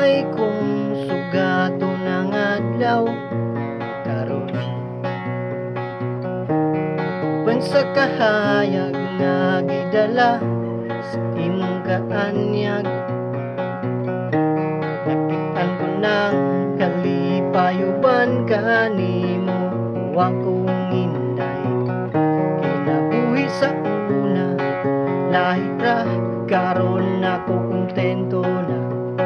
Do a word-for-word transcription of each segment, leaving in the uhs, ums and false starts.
Kalipay kung sugato ng adlaw karon uban sa kahayag nga gidala sa imong kaanyag. Nakitaan ko ng kalipay uban kanimo o akong inday. Kinabuhi sa una lahi ra karon ako kontento na.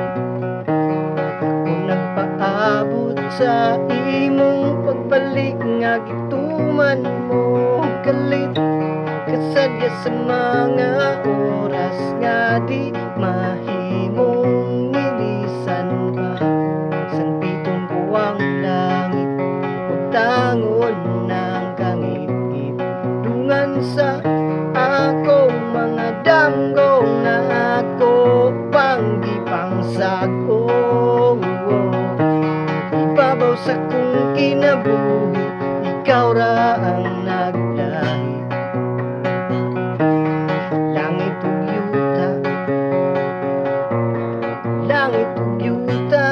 Ako nagpaabot sa imong pagbalik nga gituman mo kalit. Kasadya sa mga oras nga di mahimong nilisan pa. Sanpiton ko ang langit ug tangon ng kangit-ngit. Dungan sa akong mga damgo nga ako panggipangsako. Ibabaw sa kong kinabuhi ikaw ra ang naglahi. Langit ug yuta, langit ug yuta.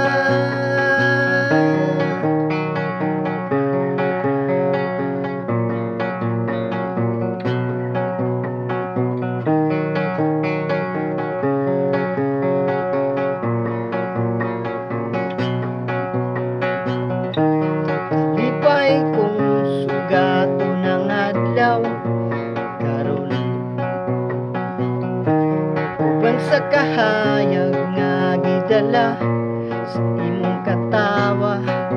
Kalipay kung sugato ng adlaw karon uban sa kahayag nga gidala sa imong katawa.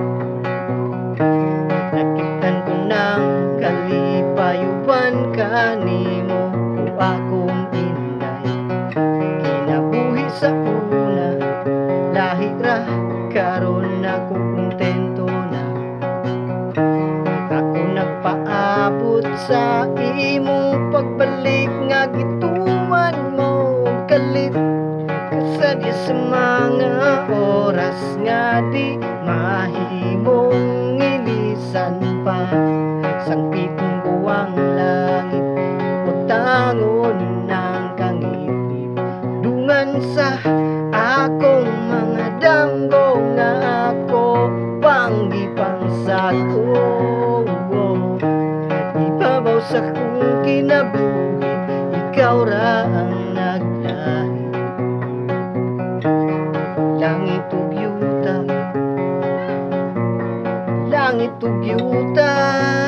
Nakitaan ko ng kalipay uban kanimo o akong inday. Kinabuhi sa una lahi ra karon ako kontento na. Ako nagpaabot sa imong pagbalik nga gituman mo kalit. Kasadya sa mga oras nga di mahimong ilisan pa. Sangpiton ko ang langit o tangon ng kangit-ngit. Dungan sa akong mga damgo nga ako panggipangsako. Ibabaw sa kong kinabuhi ikaw ra ang naglahi. Langit ug yuta, langit ug yuta.